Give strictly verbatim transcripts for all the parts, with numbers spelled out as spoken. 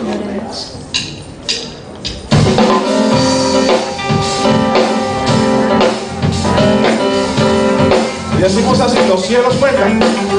Y decimos así, los cielos cuentan.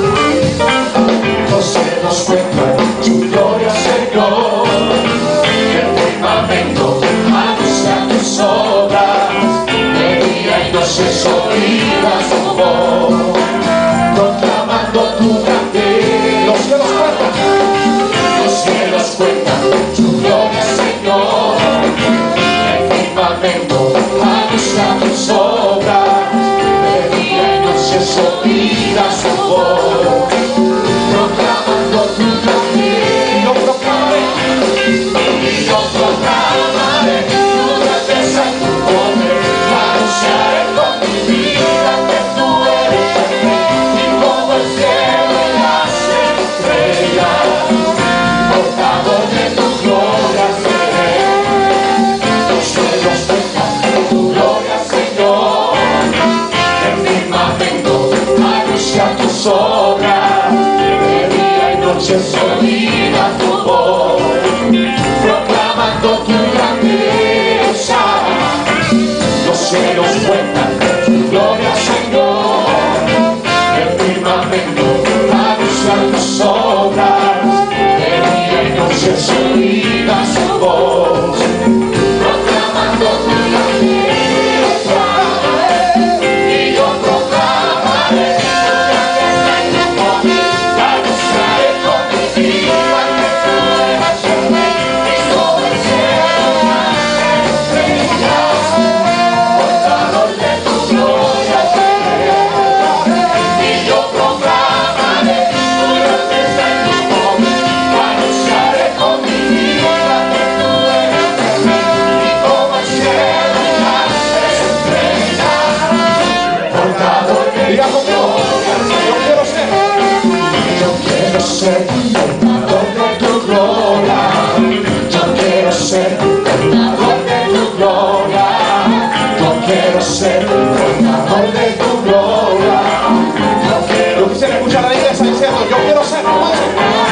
Los cielos cuentan tu gloria, Señor. El firmamento anuncia tus obras. De día y noche se oirá su voz, proclamando tu grandeza. Los cielos cuentan. Los cielos cuentan tu gloria, Señor. El firmamento anuncia tus obras. De día y noche se oirá su voz, proclamando tu grandeza. Yo proclamaré, Y yo proclamaré tu grandeza y tu poder. Anunciaré con mi vida que tú eres el Rey. Y como el cielo y las estrellas, portador de tu gloria seré. Los cielos cuentan tu gloria, Señor. El firmamento anuncia tus obras. De día y noche se oirá tu voz, proclamando tu grandeza. Los cielos cuentan tu gloria, Señor. El firmamento anuncia tus obras. De día y noche se oirá su voz, proclamando tu grandeza. Y yo proclamaré tu grandeza y tu poder. Anunciaré con mi vida que tú eres el Rey. Y sobre el cielo las estrellas, portador de tu gloria seré. Y yo proclamaré tu grandeza y tu poder. Anunciaré con mi vida que tú eres el Rey. Y como el cielo y las estrellas, portador de diga tu conmigo, gloria seré. yo quiero ser. Yo quiero ser portador de tu gloria. Yo quiero ser portador de tu gloria. Yo quiero ser portador de tu gloria. Yo quiero, Yo quisiera escuchar a la iglesia diciendo, yo quiero ser, ¿cómo dice?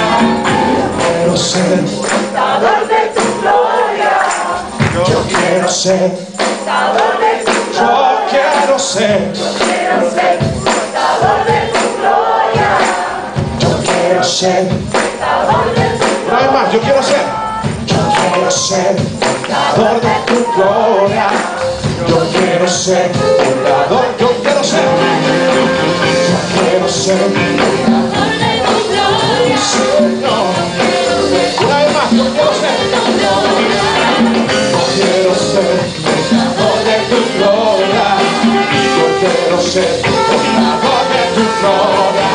quiero ser Portador de tu gloria, Yo quiero ser portador de tu Yo gloria, quiero ser. quiero ser portador de tu gloria, Yo quiero ser portador de tu Una vez más, yo quiero ser. Yo quiero ser portador de tu gloria. Yo quiero ser portador. Yo quiero ser. Yo quiero ser portador de tu gloria, Señor. Una vez más, yo quiero ser. Yo quiero ser portador de tu gloria. Yo quiero ser portador de tu gloria.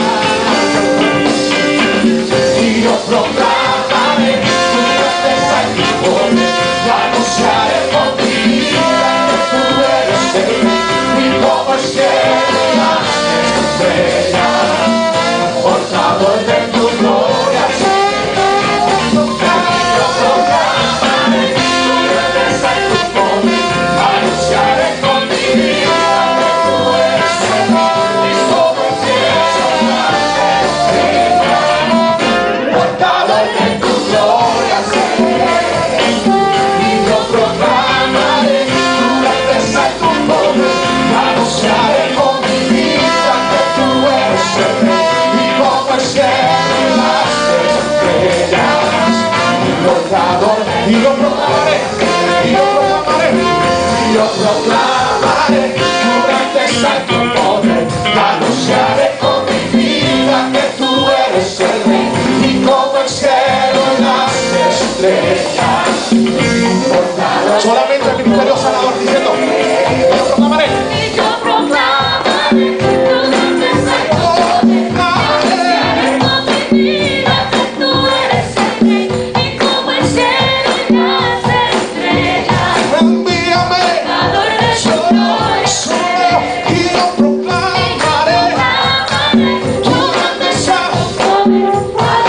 Y yo proclamaré tu grandeza y tu poder. Y anunciaré con mi vida que tú eres el Rey. Y como el cielo y las estrellas, portador de tu gloria seré. Yo proclamaré tu grandeza y tu poder. Anunciaré con mi vida que tú eres el Rey. Y sobre el cielo y las estrellas, portador de tu gloria seré. Y yo proclamaré tu grandeza y tu poder. Anunciaré con mi vida que tú eres el Rey. Y como el cielo y las estrellas, portador. Y lo proclamaré. Y lo proclamaré. Y yo proclamaré tu grandeza y tu poder. Anunciaré con mi vida que tú eres el Rey. Y como el cielo y las estrellas, portador. Solamente el ministerio sanador diciendo, yo lo proclamaré. y yo proclamaré tu grandeza y tu poder. Anunciaré con mi vida que tú eres el Rey. Y como el cielo y las estrellas, Envíame. portador de tu gloria seré. Y lo proclamaré. Tu grandeza y tu poder.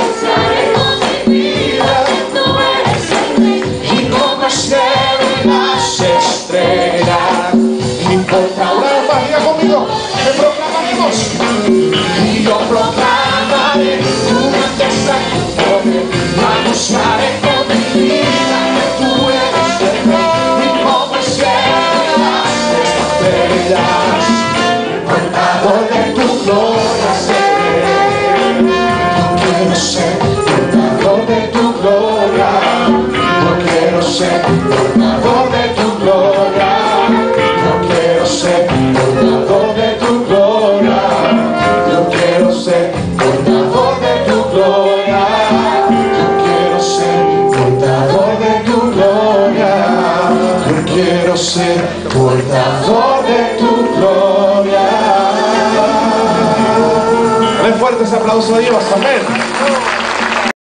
Anunciaré con mi vida que tú eres el Rey. Y como el cielo y las ser portador de tu gloria. Yo quiero ser portador de tu gloria. Yo quiero ser portador de tu gloria. Yo quiero ser portador de tu gloria. Yo quiero ser portador de tu gloria. Dale fuerte ese aplauso a Dios, amén.